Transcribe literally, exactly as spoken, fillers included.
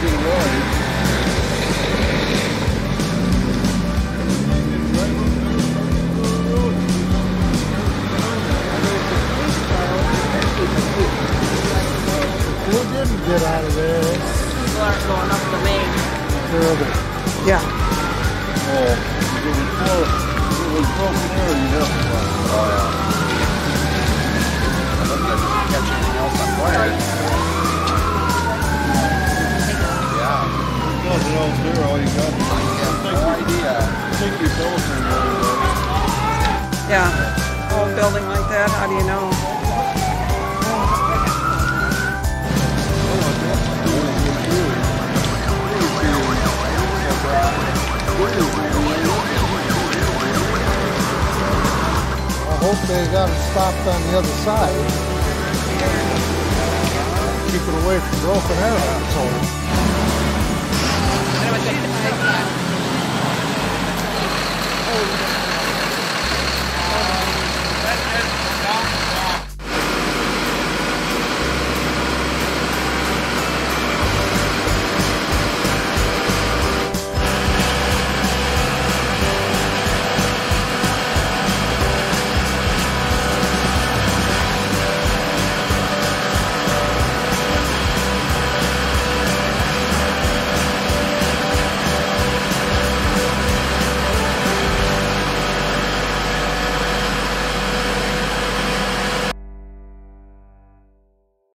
get away. Who didn't get out of there? People aren't going up the main. Terrible. Yeah. Oh, if it was full, if it was broken air, you'd have to run. Oh, yeah. I looked at just catch anything else on fire. Yeah. There's nothing else there, all you got. I have no idea. Take your telephone away. Yeah. Old building like that, how do you know? I hope they got it stopped on the other side. Keep it away from broken air assholes. Oh.